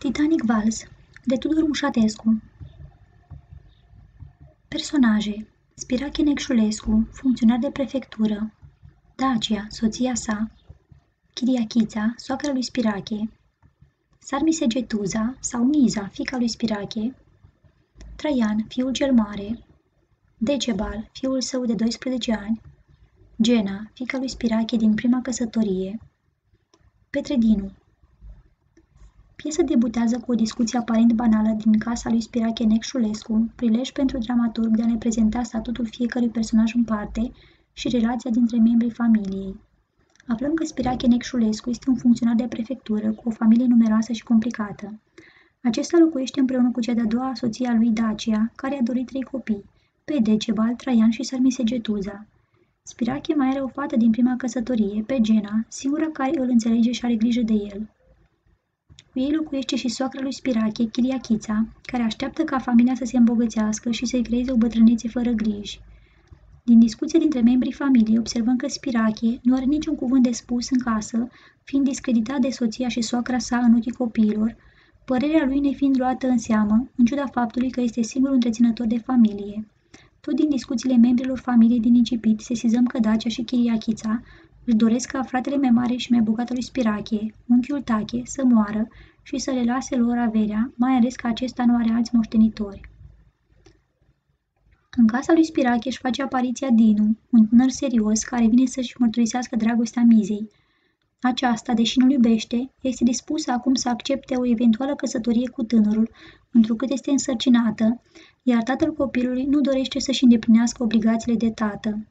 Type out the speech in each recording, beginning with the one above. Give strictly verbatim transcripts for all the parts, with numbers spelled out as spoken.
Titanic Vals, de Tudor Mușatescu. Personaje: Spirache Necșulescu, funcționar de prefectură; Dacia, soția sa; Chiriachița, soacra lui Spirache; Sarmise Getuza sau Miza, fiica lui Spirache; Traian, fiul cel mare; Decebal, fiul său de doisprezece ani; Gena, fiica lui Spirache din prima căsătorie; Petredinu. Piesa debutează cu o discuție aparent banală din casa lui Spirache Necșulescu, prilej pentru dramaturg de a ne prezenta statutul fiecărui personaj în parte și relația dintre membrii familiei. Aflăm că Spirache Necșulescu este un funcționar de prefectură cu o familie numeroasă și complicată. Acesta locuiește împreună cu cea de-a doua soție a lui Dacia, care a dorit trei copii, pe Decebal, Traian și Sarmise Getuza. Spirache mai are o fată din prima căsătorie, pe Gena, singura care îl înțelege și are grijă de el. Cu ei locuiește și soacra lui Spirache, Chiriachița, care așteaptă ca familia să se îmbogățească și să-i creeze o bătrânețe fără griji. Din discuția dintre membrii familiei observăm că Spirache nu are niciun cuvânt de spus în casă, fiind discreditat de soția și soacra sa în ochii copiilor, părerea lui nefiind luată în seamă, în ciuda faptului că este singurul întreținător de familie. Tot din discuțiile membrilor familiei din incipit sesizăm că Dacia și Chiriachița își doresc ca fratele mai mare și mai bogat al lui Spirache, unchiul Tache, să moară și să le lase lor averea, mai ales că acesta nu are alți moștenitori. În casa lui Spirache își face apariția Dinu, un tânăr serios care vine să-și mărturisească dragostea Mizei. Aceasta, deși nu-l iubește, este dispusă acum să accepte o eventuală căsătorie cu tânărul, întrucât este însărcinată, iar tatăl copilului nu dorește să-și îndeplinească obligațiile de tată.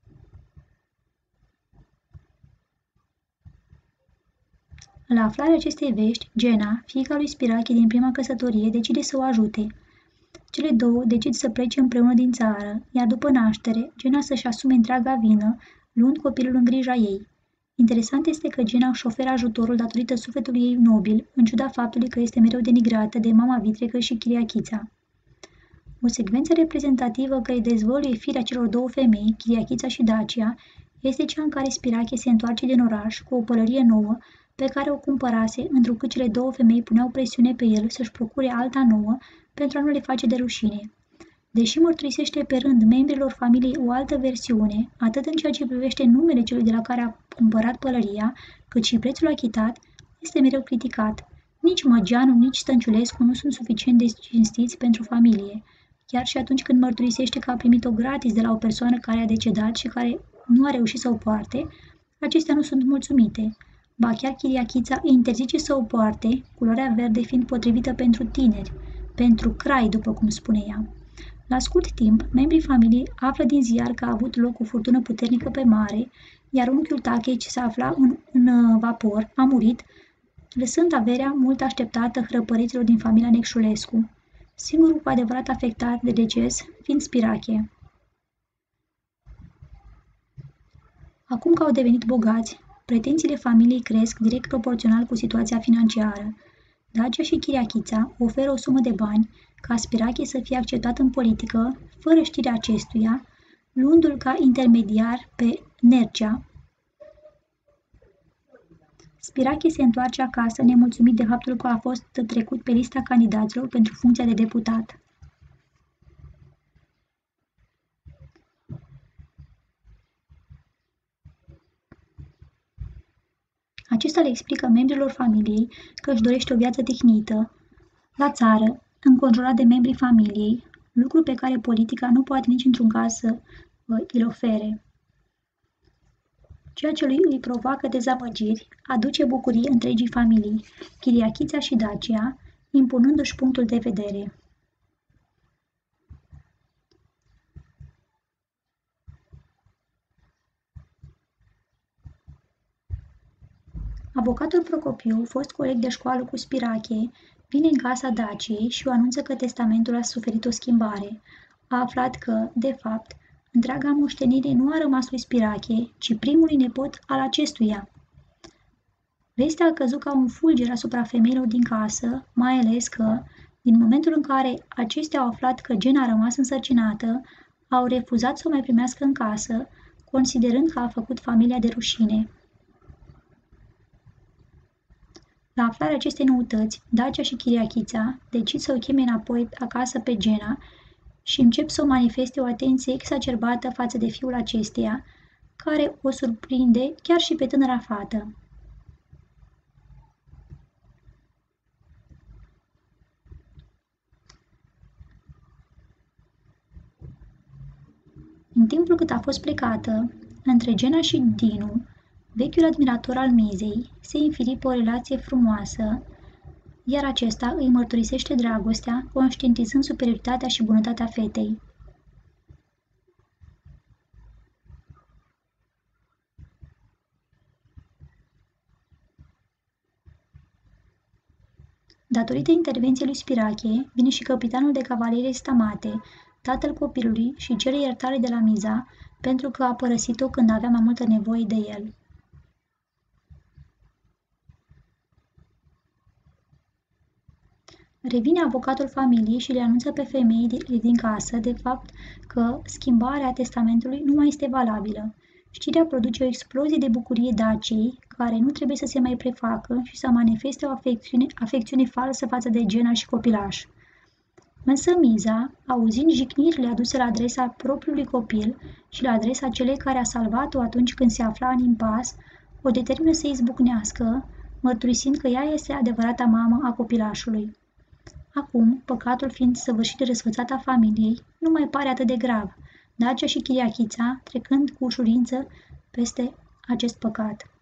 La aflarea acestei vești, Gena, fiica lui Spirache din prima căsătorie, decide să o ajute. Cele două decid să plece împreună din țară, iar după naștere, Gena să-și asume întreaga vină, luând copilul în grija ei. Interesant este că Gena își oferă ajutorul datorită sufletului ei nobil, în ciuda faptului că este mereu denigrată de mama vitrecă și Chiriachița. O secvență reprezentativă care dezvăluie firea celor două femei, Chiriachița și Dacia, este cea în care Spirache se întoarce din oraș cu o pălărie nouă pe care o cumpărase, întrucât cele două femei puneau presiune pe el să-și procure alta nouă pentru a nu le face de rușine. Deși mărturisește pe rând membrilor familiei o altă versiune, atât în ceea ce privește numele celui de la care a cumpărat pălăria, cât și prețul achitat, este mereu criticat. Nici Măgeanu, nici Stănciulescu nu sunt suficient de cinstiți pentru familie, chiar și atunci când mărturisește că a primit-o gratis de la o persoană care a decedat și care nu a reușit să o poarte, acestea nu sunt mulțumite. Ba chiar Chiriachița îi interzice să o poarte, culoarea verde fiind potrivită pentru tineri, pentru crai, după cum spune ea. La scurt timp, membrii familiei află din ziar că a avut loc o furtună puternică pe mare, iar unchiul Tache, ce se afla în, în vapor, a murit, lăsând averea mult așteptată hrăpăreților din familia Necșulescu, singurul cu adevărat afectat de deces fiind Spirache. Acum că au devenit bogați, pretențiile familiei cresc direct proporțional cu situația financiară. Dacia și Chiriachița oferă o sumă de bani ca Spirache să fie acceptat în politică, fără știrea acestuia, luându-l ca intermediar pe Nercea. Spirache se întoarce acasă nemulțumit de faptul că a fost trecut pe lista candidaților pentru funcția de deputat. Acesta le explică membrilor familiei că își dorește o viață tehnită, la țară, înconjurat de membrii familiei, lucru pe care politica nu poate nici într-un caz să îl ofere. Ceea ce lui îi provoacă dezamăgiri aduce bucurie întregii familii, Chiriachița și Dacia, impunându-și punctul de vedere. Avocatul Procopiu, fost coleg de școală cu Spirache, vine în casa Daciei și o anunță că testamentul a suferit o schimbare. A aflat că, de fapt, întreaga moștenire nu a rămas lui Spirache, ci primului nepot al acestuia. Vestea a căzut ca un fulger asupra femeilor din casă, mai ales că, din momentul în care acestea au aflat că Gena a rămas însărcinată, au refuzat să o mai primească în casă, considerând că a făcut familia de rușine. La aflarea acestei noutăți, Dacia și Chiriachița decid să o cheme înapoi acasă pe Gena și încep să o manifeste o atenție exacerbată față de fiul acesteia, care o surprinde chiar și pe tânăra fată. În timpul cât a fost plecată, între Gena și Dinu, vechiul admirator al mizei se infili pe o relație frumoasă, iar acesta îi mărturisește dragostea, conștientizând superioritatea și bunătatea fetei. Datorită intervenției lui Spirache, vine și capitanul de cavalerie Stamate, tatăl copilului, și cere iertare de la Miza pentru că a părăsit-o când avea mai multă nevoie de el. Revine avocatul familiei și le anunță pe femeii din casă de fapt că schimbarea testamentului nu mai este valabilă. Știrea produce o explozie de bucurie Daciei, care nu trebuie să se mai prefacă și să manifeste o afecțiune, afecțiune falsă față de Gena și copilaș. Însă Miza, auzind jignirile aduse la adresa propriului copil și la adresa celei care a salvat-o atunci când se afla în impas, o determină să izbucnească, mărturisind că ea este adevărata mamă a copilașului. Acum, păcatul fiind săvârșit de răsfățata familiei, nu mai pare atât de grav, Dacia și Chiriachița trecând cu ușurință peste acest păcat.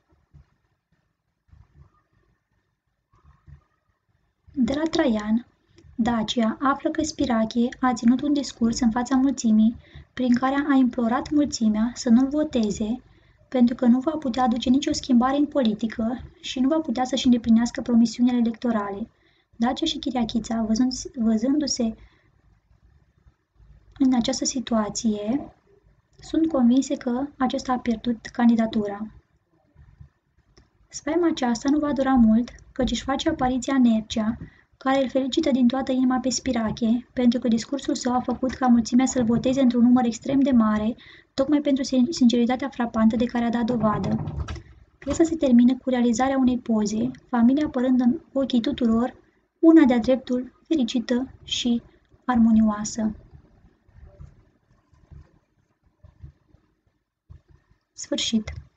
De la Traian, Dacia află că Spirache a ținut un discurs în fața mulțimii, prin care a implorat mulțimea să nu-l voteze, pentru că nu va putea aduce nicio schimbare în politică și nu va putea să-și îndeplinească promisiunile electorale. Dacia și Chiriachița, văzându-se în această situație, sunt convinse că acesta a pierdut candidatura. Spaima aceasta nu va dura mult, căci își face apariția Nercea, care îl felicită din toată inima pe Spirache, pentru că discursul său a făcut ca mulțimea să-l voteze într-un număr extrem de mare, tocmai pentru sinceritatea frapantă de care a dat dovadă. Piesa se termină cu realizarea unei poze, familia apărând în ochii tuturor, una de-a dreptul fericită și armonioasă. Sfârșit.